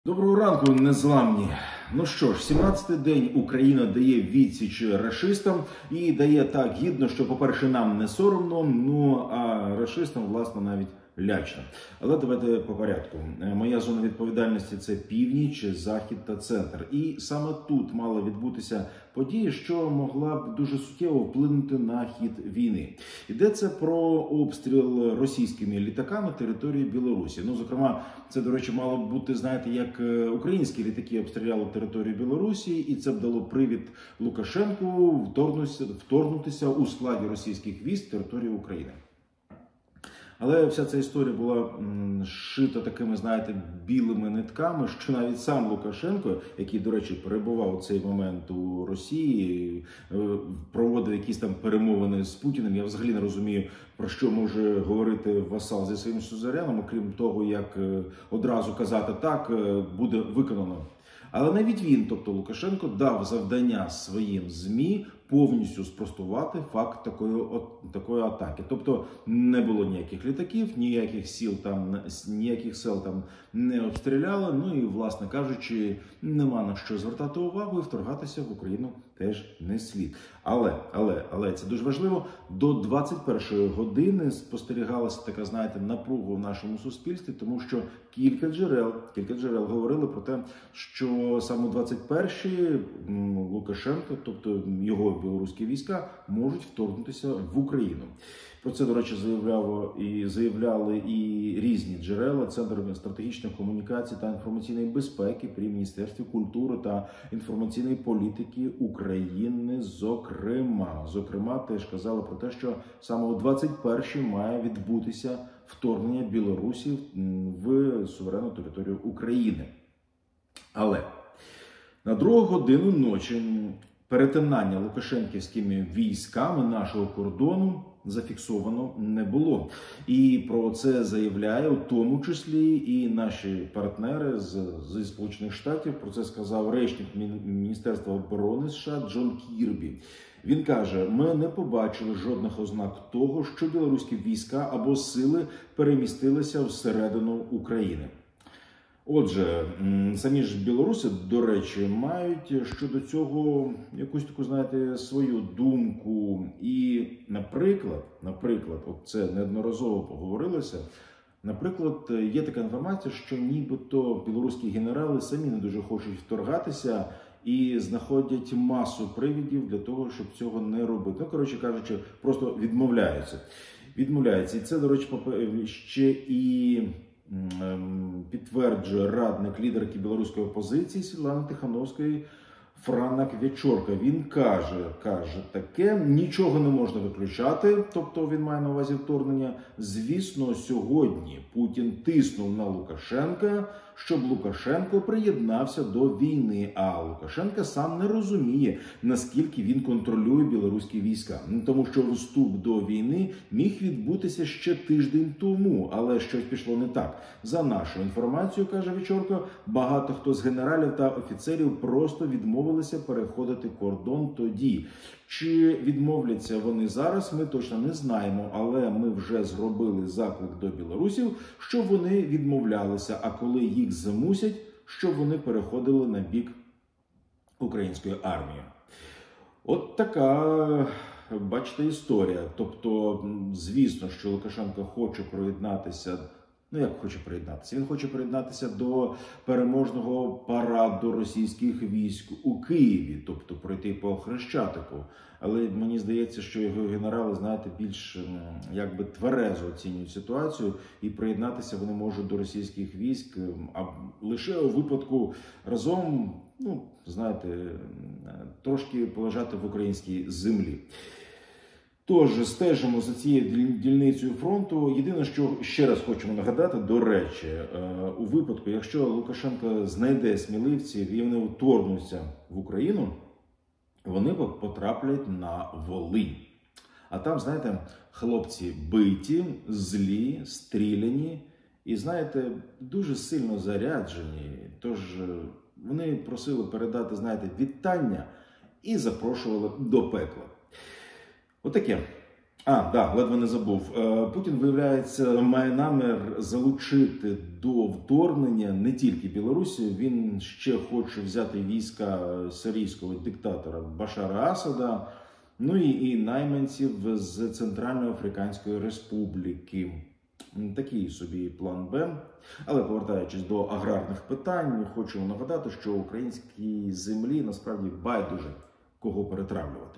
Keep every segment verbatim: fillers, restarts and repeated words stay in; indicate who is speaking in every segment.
Speaker 1: Доброго ранку, незламні. Ну що ж, сімнадцятий день Україна дає відсіч рашистам і дає так гідно, що, по-перше, нам не соромно, ну а рашистам, власне, навіть лячно. Але давайте по порядку. Моя зона відповідальності – це північ, захід та центр. І саме тут мала відбутися подія, що могла б дуже суттєво вплинути на хід війни. Йдеться про обстріл російськими літаками території Білорусі. Ну, зокрема, це, до речі, мало б бути, знаєте, як українські літаки обстріляли територію Білорусі, і це б дало привід Лукашенку вторгнутися, вторгнутися у складі російських військ в територію України. Але вся ця історія була шита такими, знаєте, білими нитками, що навіть сам Лукашенко, який, до речі, перебував у цей момент у Росії, проводив якісь там перемовини з Путіним. Я взагалі не розумію, про що може говорити васал зі своїм сюзереном, окрім того, як одразу казати «так, буде виконано». Але навіть він, тобто Лукашенко, дав завдання своїм ЗМІ повністю спростувати факт такої, такої атаки. Тобто не було ніяких літаків, ніяких сіл там, ніяких сел там не обстріляли. Ну і, власне кажучи, нема на що звертати увагу і вторгатися в Україну теж не слід. Але, але, але, це дуже важливо, до двадцять першої години спостерігалася така, знаєте, напруга в нашому суспільстві, тому що кілька джерел, кілька джерел говорили про те, що саме у двадцять першій Лукашенко, тобто його білоруські війська, можуть вторгнутися в Україну. Про це, до речі, заявляли і, заявляли і різні джерела, Центр стратегічних комунікацій та інформаційної безпеки при Міністерстві культури та інформаційної політики України, зокрема. Зокрема, теж казали про те, що саме у двадцять першій має відбутися вторгнення Білорусі в суверенну територію України. Але на другу годину ночі перетинання лукашенківськими військами нашого кордону зафіксовано не було. І про це заявляє у тому числі і наші партнери з, зі Сполучених Штатів. Про це сказав речник Міністерства оборони США Джон Кірбі. Він каже, ми не побачили жодних ознак того, що білоруські війська або сили перемістилися всередину України. Отже, самі ж білоруси, до речі, мають щодо цього якусь таку, знаєте, свою думку. І, наприклад, наприклад, от це неодноразово поговорилося, наприклад, є така інформація, що нібито білоруські генерали самі не дуже хочуть вторгатися і знаходять масу привідів для того, щоб цього не робити. Ну, коротше кажучи, просто відмовляються. Відмовляються. І це, до речі, ще і підтверджує радник лідерки білоруської опозиції Світлани Тихановської Франак Вечорка. Він каже, каже таке, нічого не можна виключати, тобто він має на увазі вторгнення. Звісно, сьогодні Путін тиснув на Лукашенка, щоб Лукашенко приєднався до війни, а Лукашенко сам не розуміє, наскільки він контролює білоруські війська. Тому що вступ до війни міг відбутися ще тиждень тому, але щось пішло не так. За нашу інформацію, каже Вечорко, багато хто з генералів та офіцерів просто відмовилися переходити кордон тоді. Чи відмовляться вони зараз, ми точно не знаємо, але ми вже зробили заклик до білорусів, щоб вони відмовлялися, а коли їх змусять, щоб вони переходили на бік української армії. От така, бачите, історія. Тобто, звісно, що Лукашенко хоче приєднатися. Ну, як хоче приєднатися? Він хоче приєднатися до переможного параду російських військ у Києві, тобто пройти по Хрещатику. Але мені здається, що його генерали, знаєте, більш якби тверезо оцінюють ситуацію, і приєднатися вони можуть до російських військ, а лише у випадку разом, ну, знаєте, трошки полежати в українській землі. Тож, стежимо за цією дільницею фронту. Єдине, що ще раз хочемо нагадати, до речі, у випадку, якщо Лукашенко знайде сміливців і вони вторгнуться в Україну, вони потраплять на Волинь. А там, знаєте, хлопці биті, злі, стріляні і, знаєте, дуже сильно заряджені. Тож вони просили передати, знаєте, вітання і запрошували до пекла. Отаке. А, да, ледве не забув. Путін, виявляється, має намір залучити до вторгнення не тільки Білорусі, він ще хоче взяти війська сирійського диктатора Башара Асада, ну і, і найманців з Центральноафриканської Республіки. Такий собі план Б. Але повертаючись до аграрних питань, хочу нагадати, що українській землі насправді байдуже кого перетравлювати.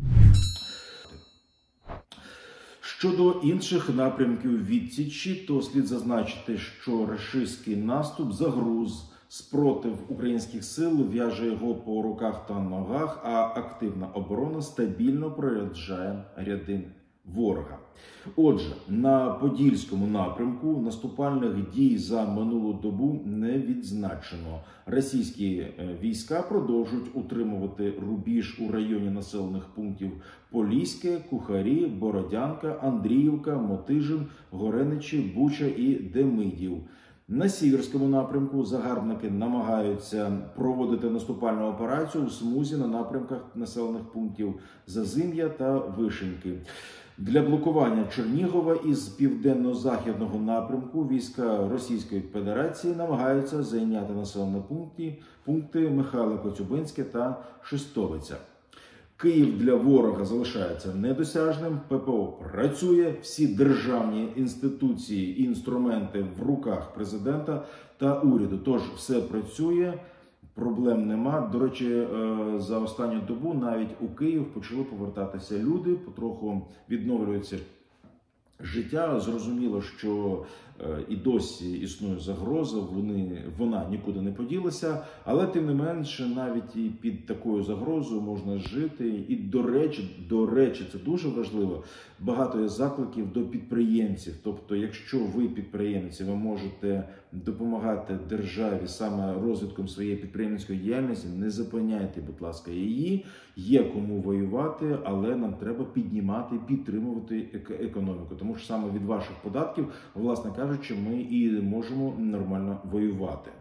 Speaker 1: Щодо інших напрямків відсічі, то слід зазначити, що рашистський наступ загруз спротив українських сил, в'яже його по руках та ногах, а активна оборона стабільно проряджає ряди ворога. Отже, на Подільському напрямку наступальних дій за минулу добу не відзначено. Російські війська продовжують утримувати рубіж у районі населених пунктів Поліське, Кухарі, Бородянка, Андріївка, Мотижин, Гореничі, Буча і Демидів. На Сіверському напрямку загарбники намагаються проводити наступальну операцію у смузі на напрямках населених пунктів Зазим'я та Вишеньки. Для блокування Чернігова із південно-західного напрямку війська Російської Федерації намагаються зайняти населені пункти, пункти Михайло Коцюбинське та Шестовиця. Київ для ворога залишається недосяжним, ППО працює, всі державні інституції і інструменти в руках президента та уряду. Тож все працює, проблем нема. До речі, за останню добу навіть у Київ почали повертатися люди, потроху відновлюється життя. Зрозуміло, що і досі існує загроза, вони, вона нікуди не поділася, але тим не менше навіть і під такою загрозою можна жити. І до речі, до речі, це дуже важливо, багато є закликів до підприємців. Тобто, якщо ви підприємці, ви можете допомагати державі саме розвитком своєї підприємницької діяльності, не зупиняйте, будь ласка, її. Є кому воювати, але нам треба піднімати, підтримувати економіку. Тому що саме від ваших податків, власне кажучи, ми і можемо нормально воювати.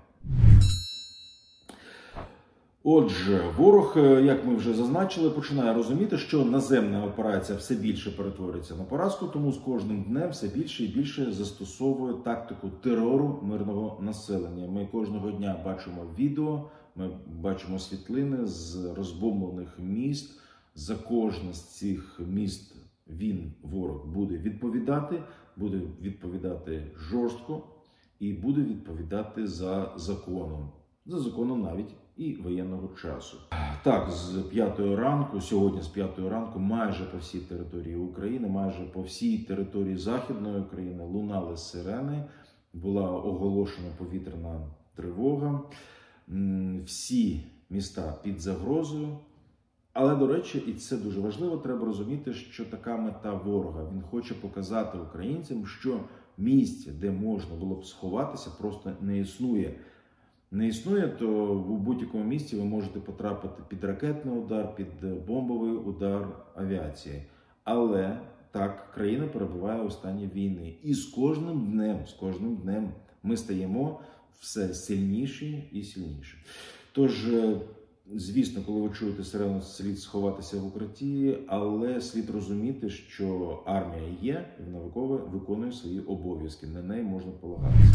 Speaker 1: Отже, ворог, як ми вже зазначили, починає розуміти, що наземна операція все більше перетворюється на поразку, тому з кожним днем все більше і більше застосовує тактику терору мирного населення. Ми кожного дня бачимо відео, ми бачимо світлини з розбомблених міст. За кожне з цих міст він, ворог, буде відповідати, буде відповідати жорстко і буде відповідати за законом. За законом навіть і воєнного часу. Так, з п'ятої ранку, сьогодні з п'ятої ранку, майже по всій території України, майже по всій території Західної України лунали сирени, була оголошена повітряна тривога. Всі міста під загрозою. Але, до речі, і це дуже важливо, треба розуміти, що така мета ворога. Він хоче показати українцям, що місця, де можна було б сховатися, просто не існує. Не існує, то в будь-якому місці ви можете потрапити під ракетний удар, під бомбовий удар авіації. Але так, країна перебуває у стані війни. І з кожним днем, з кожним днем ми стаємо все сильніші і сильніші. Тож, звісно, коли ви чуєте сирену, слід сховатися в укритті, але слід розуміти, що армія є, і вона виконує свої обов'язки. На неї можна полагатися.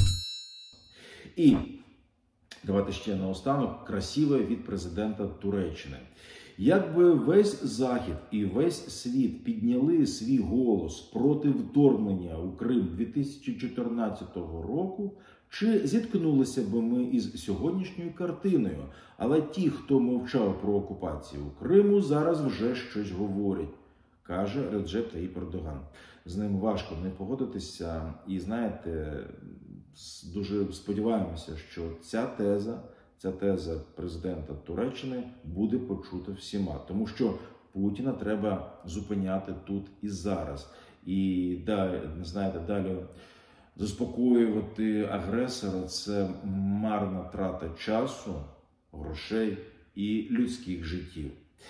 Speaker 1: І давайте ще наостанок красиве від президента Туреччини. Якби весь Захід і весь світ підняли свій голос проти вторгнення у Крим дві тисячі чотирнадцятого року, чи зіткнулися б ми із сьогоднішньою картиною? Але ті, хто мовчав про окупацію Криму, зараз вже щось говорять, каже Реджеп Таїп Ердоган. З ним важко не погодитися. І знаєте, дуже сподіваємося, що ця теза, ця теза президента Туреччини буде почута всіма. Тому що Путіна треба зупиняти тут і зараз. І далі, знаєте, далі заспокоювати агресора – це марна трата часу, грошей і людських життів.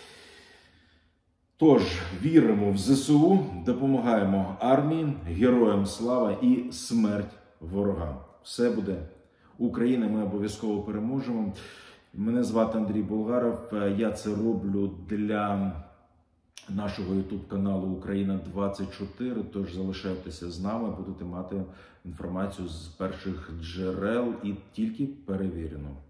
Speaker 1: Тож, віримо в ЗСУ, допомагаємо армії, героям слава і смерть ворогам. Все буде Україна, ми обов'язково переможемо. Мене звати Андрій Болгаров, я це роблю для нашого ютуб-каналу Україна двадцять чотири, тож залишайтеся з нами, будете мати інформацію з перших джерел і тільки перевірену.